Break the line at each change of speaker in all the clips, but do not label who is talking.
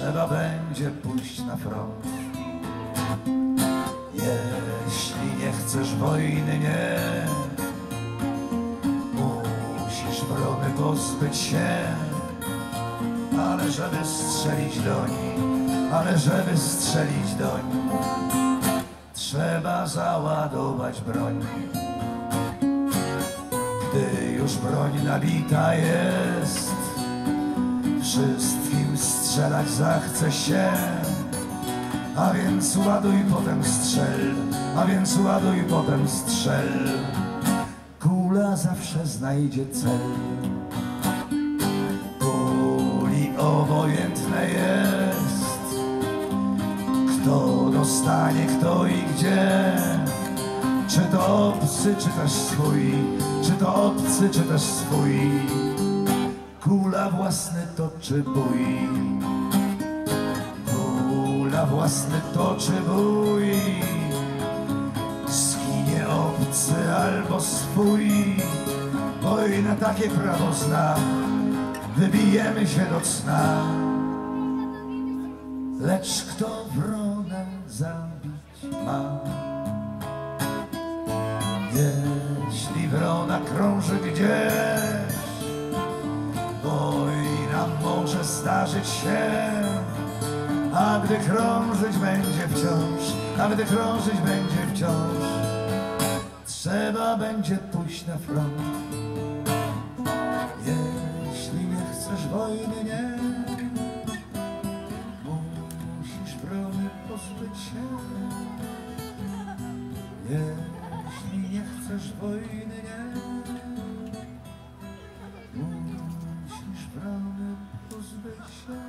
trzeba będzie pójść na front. Jeśli nie chcesz wojny, nie, musisz brony pozbyć się. Ale żeby strzelić doń, ale żeby strzelić doń, trzeba załadować broń. Gdy już broń nabita jest, wszystkim strzelać zachce się. A więc ładuj, potem strzel, a więc ładuj, potem strzel. Kula zawsze znajdzie cel. Kuli obojętne jest, kto dostanie, kto i gdzie. Czy to obcy, czy też swój, czy to obcy, czy też swój. Kula własny toczy bój. Kula własny toczy bój. Zginie obcy albo swój. Wojna takie prawo zna, wybijemy się do cna. Lecz kto wroga zabić ma? Jeśli wrona krąży gdzieś, wojna może zdarzyć się. A gdy krążyć będzie wciąż, a gdy krążyć będzie wciąż, trzeba będzie pójść na front. Jeśli nie chcesz wojny, nie, musisz brony pozbyć się. Jeśli nie chcesz wojny, nie, musisz brony pozbyć się.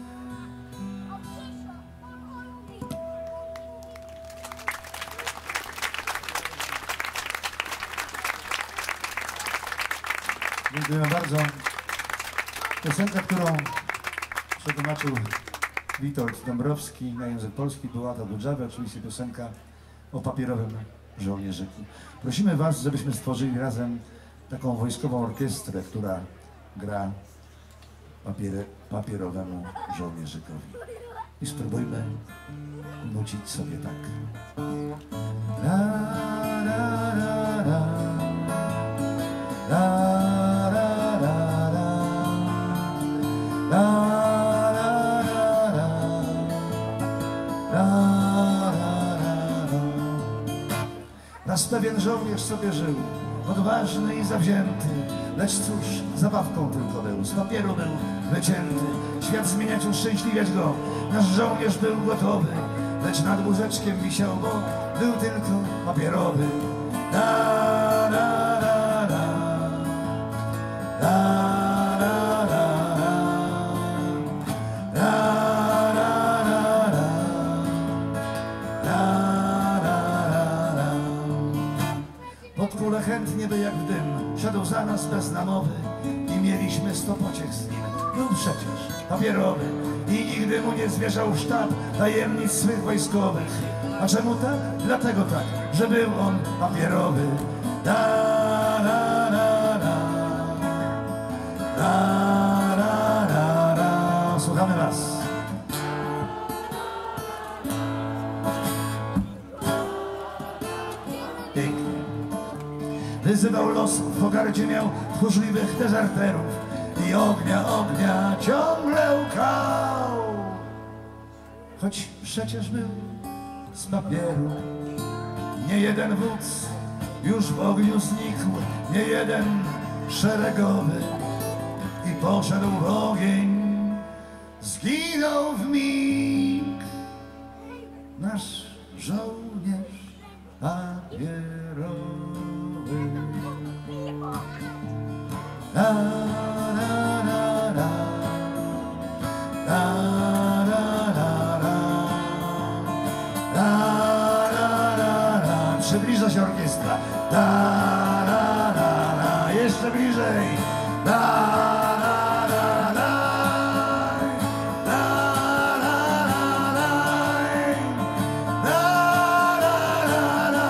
Dziękuję bardzo. Piosenka, którą przetłumaczył Witold Dąbrowski na język polski, była to Budżawy, oczywiście piosenka o papierowym żołnierzyku. Prosimy Was, żebyśmy stworzyli razem taką wojskową orkiestrę, która gra papierowemu żołnierzykowi. I spróbujmy nucić sobie tak. La, la, la, la. La, raz pewien żołnierz sobie żył, odważny i zawzięty, lecz cóż, zabawką tylko był, z papieru był wycięty. Świat zmieniać, uszczęśliwiać go, nasz żołnierz był gotowy, lecz nad łóżeczkiem wisiał, bo był tylko papierowy. La, la, la, la. La, la, la, la. La, la, la, la. La, la, la, la. Pod kulę chętnie by jak w dym szedł za nas bez namowy i mieliśmy 100 pociech z nim. Był przecież papierowy i nigdy mu nie zwierzał sztab tajemnic swych wojskowych. A czemu tak? Dlatego tak, że był on papierowy. La, la, la, la. La, la, la, la. Słuchamy Was. Pięknie. Wyzywał los, w pogardzie miał tchórzliwych dezerterów i ognia, ognia ciągle łkał. Choć przecież był z papieru, nie jeden wódz już w ogniu znikł, nie jeden szeregowy i poszedł w ogień, zginął w mig nasz żołnierz papierowy. La, la, la, la. La, la, la, la. La, la, la, la. Przybliża się orkiestra. La, la, la, la. Jeszcze bliżej. La, la, la, la. La, la, la, la. La, la, la, la.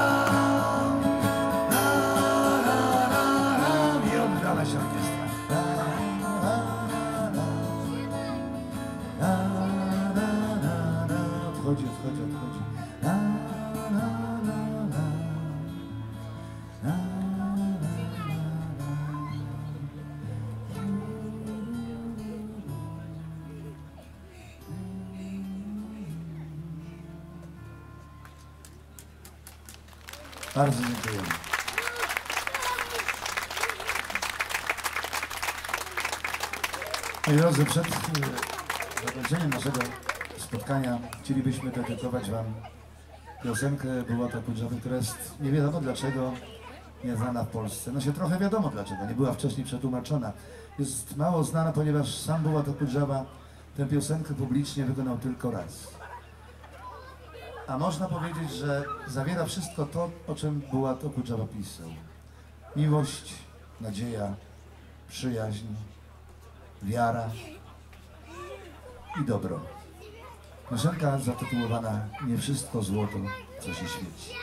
La, la, la, la. I oddala się orkiestra. La, la, la, la. La, odchodzi. Na, na, na, na. Na, na, na, na. Bardzo dziękujemy. Moi drodzy, przed zakończeniem naszego spotkania chcielibyśmy dedykować Wam piosenkę Bułata Kudżawy, która jest nie wiadomo dlaczego nieznana w Polsce. No się trochę wiadomo dlaczego, nie była wcześniej przetłumaczona. Jest mało znana, ponieważ sam Bułata Kudżawa tę piosenkę publicznie wykonał tylko raz. A można powiedzieć, że zawiera wszystko to, o czym Bułata Kudżawa pisał. Miłość, nadzieja, przyjaźń, wiara i dobro. Piosenka zatytułowana Nie wszystko złoto, co się świeci.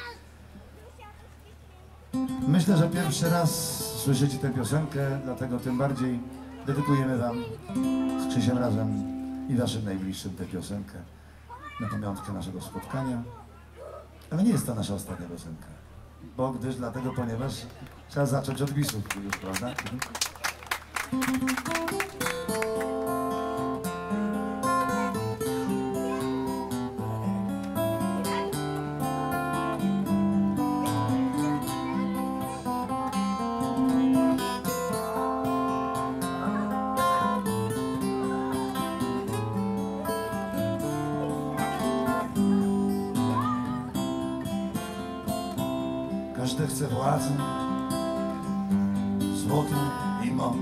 Myślę, że pierwszy raz słyszycie tę piosenkę, dlatego tym bardziej dedykujemy Wam z Krzysiem razem i Waszym najbliższym tę piosenkę na pamiątkę naszego spotkania. Ale nie jest to nasza ostatnia piosenka, ponieważ trzeba zacząć od bisów już, prawda? Każdy chce władzy, złoto i moc,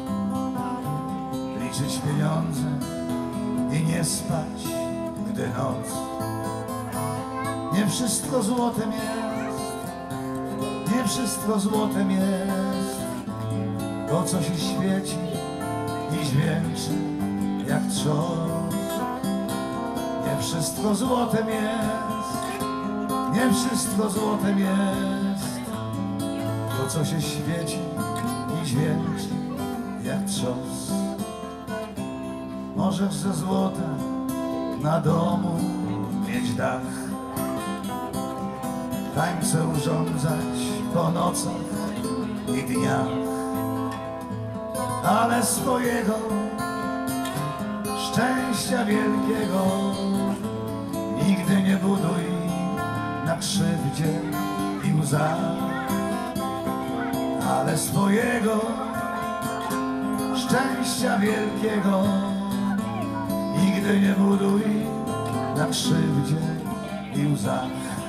liczyć pieniądze i nie spać, gdy noc. Nie wszystko złotem jest, nie wszystko złotem jest, to co się świeci i dźwięczy jak trzos. Nie wszystko złotem jest, nie wszystko złotem jest, to co się świeci i dźwięczy jak trzos. Możesz ze złota na domu mieć dach, tańce urządzać po nocach i dniach, ale swojego szczęścia wielkiego nigdy nie buduj na krzywdzie i łzach. Ale swojego szczęścia wielkiego nigdy nie buduj na krzywdzie i łzach.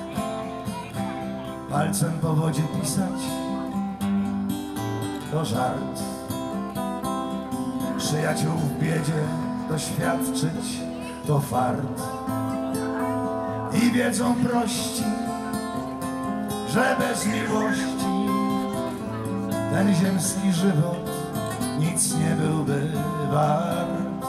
Palcem po wodzie pisać to żart, przyjaciół w biedzie doświadczyć to fart. I wiedzą prości, że bez miłości ten ziemski żywot nic nie byłby wart.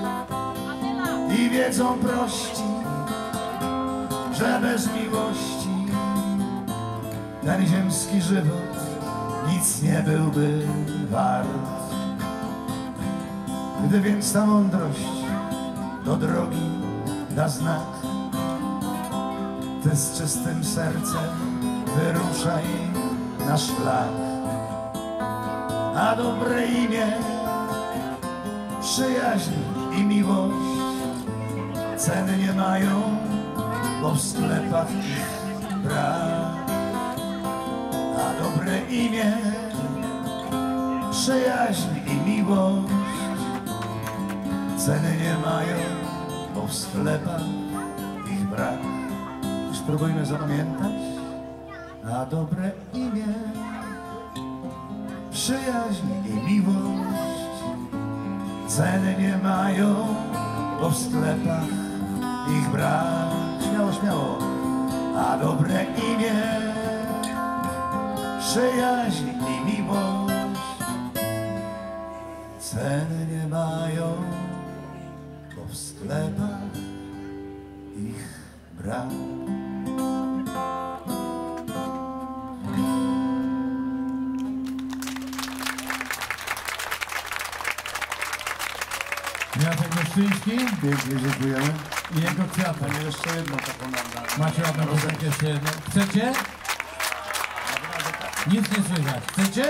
I wiedzą prości, że bez miłości ten ziemski żywot nic nie byłby wart. Gdy więc ta mądrość do drogi da znak, ty z czystym sercem wyruszaj na szlak. A dobre imię, przyjaźń i miłość ceny nie mają, bo w sklepach ich brak. A dobre imię, przyjaźń i miłość ceny nie mają, bo w sklepach ich brak. Spróbujmy zapamiętać. A dobre imię, przyjaźń i miłość ceny nie mają, bo w sklepach ich brak. Śmiało, śmiało. A dobre imię, przyjaźń i miłość ceny nie mają, bo w sklepach ich brak.
Ja tak
Leszczyński
Pięknie dziękujemy.
i jego kwiatek.
Mamy jeszcze jedną taką nam.
Macie ładną piosenkę jeszcze jedną. Chcecie? Nic nie słychać. Chcecie?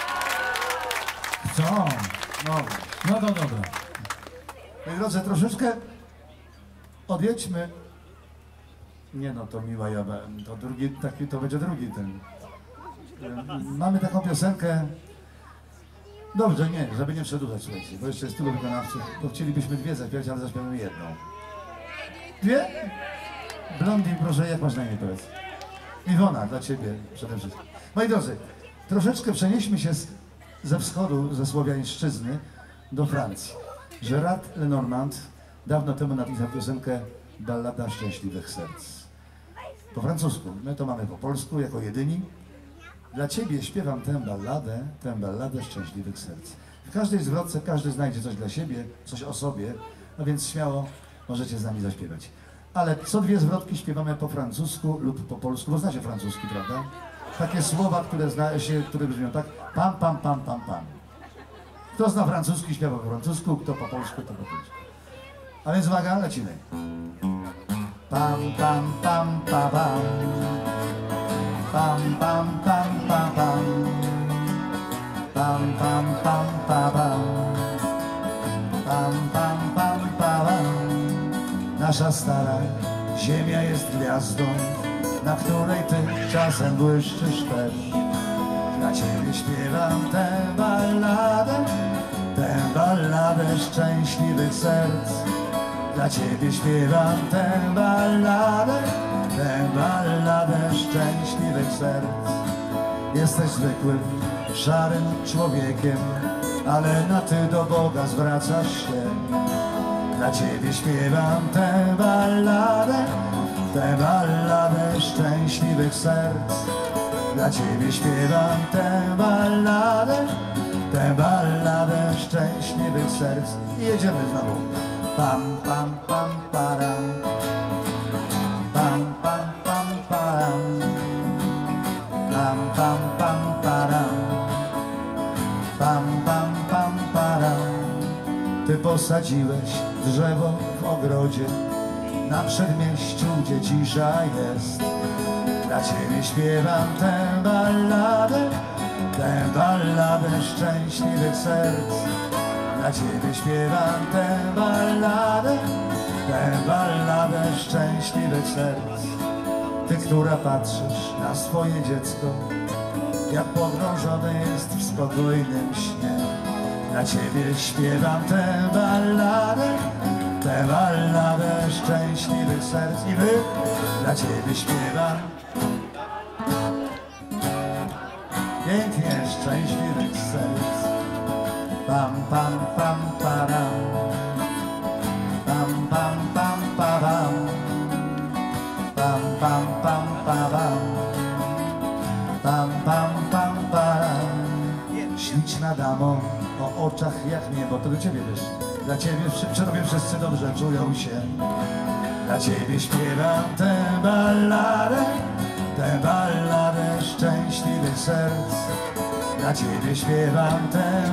Chcą. No to dobra.
Moi drodzy, troszeczkę odjedźmy. Nie no, to miła ja, to drugi, taki, to będzie drugi ten. Mamy taką piosenkę. Dobrze, nie, żeby nie przedłużać, słuchajcie, bo jeszcze jest tylu wykonawców, to chcielibyśmy dwie zaśpiewać, ale zaśpiewamy jedną. Dwie? Blondin, proszę, jak masz na imię, powiedz? Iwona, dla ciebie przede wszystkim. Moi drodzy, troszeczkę przenieśmy się ze wschodu, ze słowiańszczyzny do Francji. Gérard Lenormand dawno temu napisał piosenkę Ballada Szczęśliwych Serc. Po francusku, my to mamy po polsku, jako jedyni. Dla ciebie śpiewam tę balladę szczęśliwych serc. W każdej zwrotce każdy znajdzie coś dla siebie, coś o sobie, a więc śmiało możecie z nami zaśpiewać. Ale co dwie zwrotki śpiewamy po francusku lub po polsku, bo znacie francuski, prawda? Takie słowa, które brzmią tak, pam, pam, pam, pam, pam. Kto zna francuski, śpiewa po francusku, kto po polsku, to po polsku. A więc uwaga, lecimy. Pam, pam, pam, pam, pam. Pam, pam, pam, pam, pam. Pam, pam, pam, pam, pam. Pam, pam, pam, pam. Nasza stara ziemia jest gwiazdą, na której ty czasem błyszczysz też. Dla ciebie śpiewam tę balladę szczęśliwych serc. Dla ciebie śpiewam tę balladę szczęśliwych serc. Jesteś zwykłym, szarym człowiekiem, ale na ty do Boga zwracasz się. Dla ciebie śpiewam tę balladę szczęśliwych serc. Dla ciebie śpiewam tę balladę szczęśliwych serc. I jedziemy znowu. Pam, pam, pam, param. Pam, pam, pam, param. Pam, pam, pam, param. Pam, pam, pam, param. Ty posadziłeś drzewo w ogrodzie, na przedmieściu, gdzie cisza jest. Dla ciebie śpiewam tę balladę szczęśliwych serc. Dla ciebie śpiewam tę balladę szczęśliwych serc. Ty, która patrzysz na swoje dziecko, jak pogrążone jest w spokojnym śnie. Dla ciebie śpiewam tę balladę szczęśliwych serc. I wy, dla ciebie śpiewam pięknie szczęśliwych serc. Pam, pam, pam, param. Pam, pam, pam, param. Pam, pam, pam, param. Pam, pam, pam, param. Śliczna damo o oczach jak niebo, to do ciebie wiesz. Dla ciebie, przy tobie wszyscy dobrze czują się. Dla ciebie śpiewam tę balladę szczęśliwych serc. Dla ciebie śpiewam tę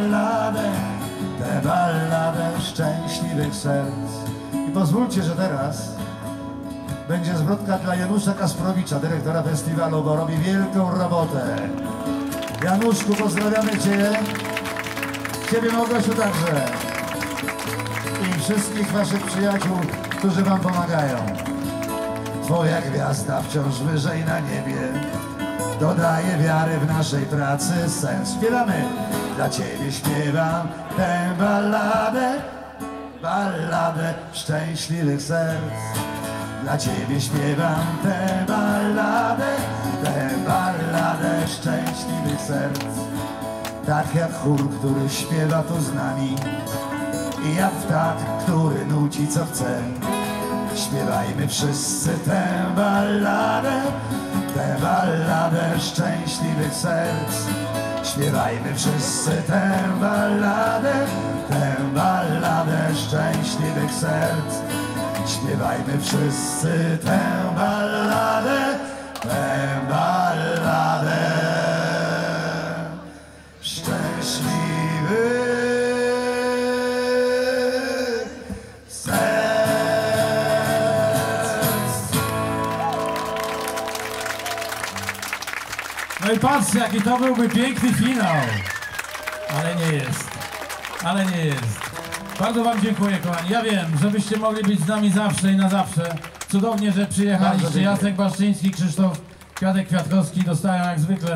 balladę szczęśliwych serc. I pozwólcie, że teraz będzie zwrotka dla Janusza Kasprowicza, dyrektora festiwalu, bo robi wielką robotę. Januszku, pozdrawiamy cię. Ciebie, Małgosiu, także. I wszystkich waszych przyjaciół, którzy wam pomagają. Twoja gwiazda wciąż wyżej na niebie dodaje wiary w naszej pracy sens. Śpiewamy. Dla ciebie śpiewam tę balladę szczęśliwych serc. Dla ciebie śpiewam tę balladę szczęśliwych serc. Tak jak chór, który śpiewa tu z nami, i jak ptak, który nuci co chce. Śpiewajmy wszyscy tę balladę szczęśliwych serc. Śpiewajmy wszyscy tę balladę szczęśliwych serc. Śpiewajmy wszyscy tę balladę szczęśliwych
No i patrzcie, jaki to byłby piękny finał. Ale nie jest. Ale nie jest. Bardzo wam dziękuję, kochani. Ja wiem, żebyście mogli być z nami zawsze i na zawsze. Cudownie, że
Bardzo
przyjechaliście.
dziękuję.
Jacek Baszczyński, Krzysztof Kwiatek-Kwiatkowski dostają jak zwykle